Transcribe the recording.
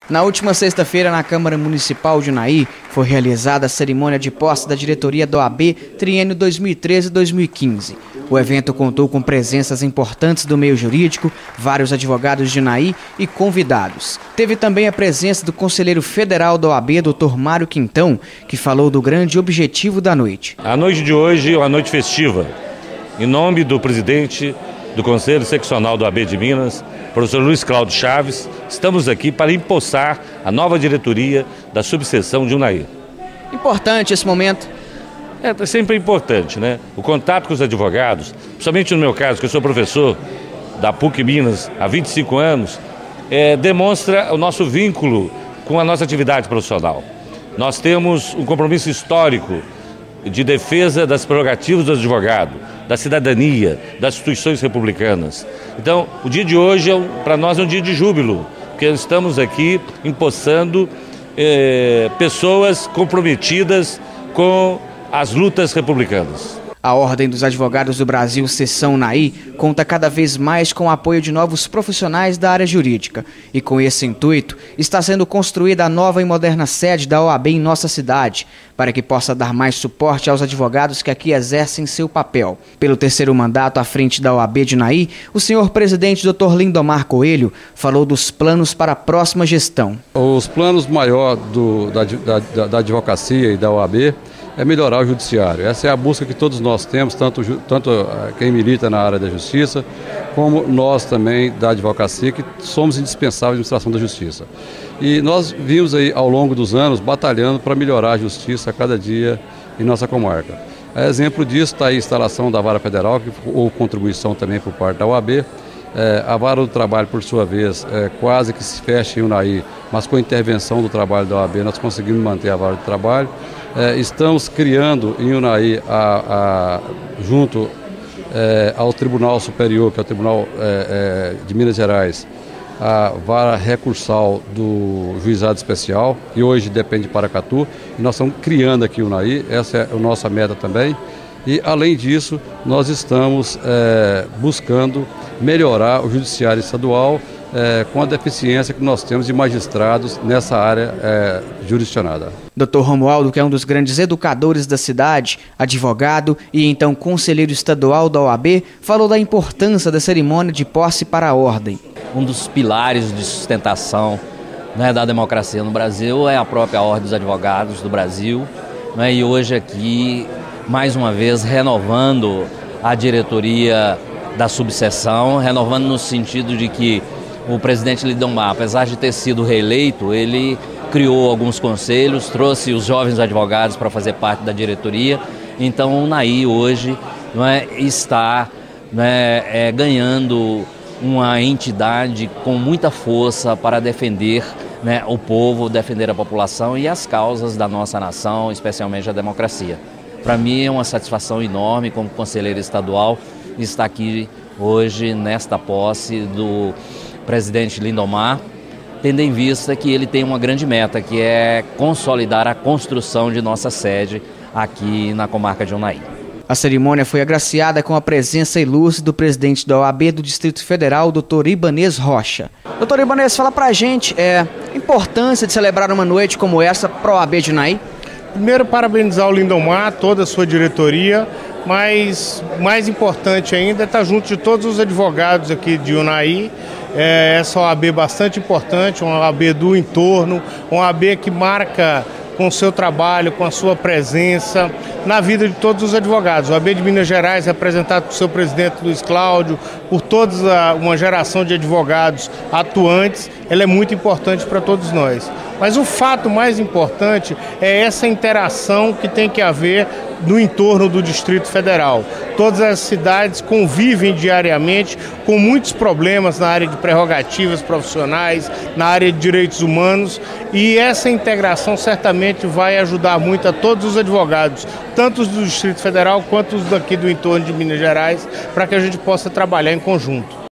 Na última sexta-feira, na Câmara Municipal de Unai, foi realizada a cerimônia de posse da diretoria da OAB triênio 2013-2015. O evento contou com presenças importantes do meio jurídico, vários advogados de Unai e convidados. Teve também a presença do conselheiro federal da OAB, Dr. Mário Quintão, que falou do grande objetivo da noite. A noite de hoje é uma noite festiva. Em nome do presidente do Conselho Seccional da OAB de Minas, professor Luiz Cláudio Chaves, estamos aqui para empossar a nova diretoria da subseção de Unai. Importante esse momento. É sempre importante, né? O contato com os advogados, principalmente no meu caso, que eu sou professor da PUC Minas há 25 anos, demonstra o nosso vínculo com a nossa atividade profissional. Nós temos um compromisso histórico de defesa das prerrogativas do advogado, da cidadania, das instituições republicanas. Então, o dia de hoje, para nós, é um dia de júbilo, porque estamos aqui empossando pessoas comprometidas com as lutas republicanas. A Ordem dos Advogados do Brasil, Seção Unai, conta cada vez mais com o apoio de novos profissionais da área jurídica. E com esse intuito, está sendo construída a nova e moderna sede da OAB em nossa cidade, para que possa dar mais suporte aos advogados que aqui exercem seu papel. Pelo terceiro mandato à frente da OAB de Unai, o senhor presidente Dr. Lindomar Coelho falou dos planos para a próxima gestão. Os planos maiores da advocacia e da OAB é melhorar o judiciário. Essa é a busca que todos nós temos, tanto quem milita na área da justiça, como nós também da advocacia, que somos indispensáveis na administração da justiça. E nós vimos aí ao longo dos anos batalhando para melhorar a justiça a cada dia em nossa comarca. Exemplo disso está aí a instalação da Vara Federal, que houve contribuição também por parte da OAB. A Vara do Trabalho, por sua vez, quase que se fecha em Unai, mas com a intervenção do trabalho da OAB nós conseguimos manter a Vara do Trabalho. Estamos criando em Unai, junto ao Tribunal Superior, que é o Tribunal de Minas Gerais, a vara recursal do Juizado Especial, que hoje depende de Paracatu, e nós estamos criando aqui em Unai, essa é a nossa meta também. E, além disso, nós estamos buscando melhorar o judiciário estadual com a deficiência que nós temos de magistrados nessa área jurisdicionada. Dr. Romualdo, que é um dos grandes educadores da cidade, advogado e então conselheiro estadual da OAB, falou da importância da cerimônia de posse para a ordem. Um dos pilares de sustentação, né, da democracia no Brasil é a própria Ordem dos Advogados do Brasil, né, e hoje aqui, mais uma vez, renovando a diretoria da subseção, renovando no sentido de que o presidente Lindomar, apesar de ter sido reeleito, ele criou alguns conselhos, trouxe os jovens advogados para fazer parte da diretoria. Então o Unai hoje, está ganhando uma entidade com muita força para defender, o povo, defender a população e as causas da nossa nação, especialmente a democracia. Para mim é uma satisfação enorme como conselheiro estadual estar aqui hoje nesta posse do presidente Lindomar, tendo em vista que ele tem uma grande meta, que é consolidar a construção de nossa sede aqui na comarca de Unai. A cerimônia foi agraciada com a presença ilustre do presidente da OAB do Distrito Federal, Dr. Ibanez Rocha. Dr. Ibanez, fala pra gente a importância de celebrar uma noite como essa para a OAB de Unai. Primeiro, parabenizar o Lindomar, toda a sua diretoria, mas mais importante ainda é estar junto de todos os advogados aqui de Unai. Essa OAB bastante importante, uma OAB do entorno, uma OAB que marca com o seu trabalho, com a sua presença na vida de todos os advogados. A OAB de Minas Gerais, representado por seu presidente Luiz Cláudio, por toda uma geração de advogados atuantes, ela é muito importante para todos nós. Mas o fato mais importante é essa interação que tem que haver no entorno do Distrito Federal. Todas as cidades convivem diariamente com muitos problemas na área de prerrogativas profissionais, na área de direitos humanos, e essa integração certamente vai ajudar muito a todos os advogados, tanto os do Distrito Federal quanto os daqui do entorno de Minas Gerais, para que a gente possa trabalhar em conjunto.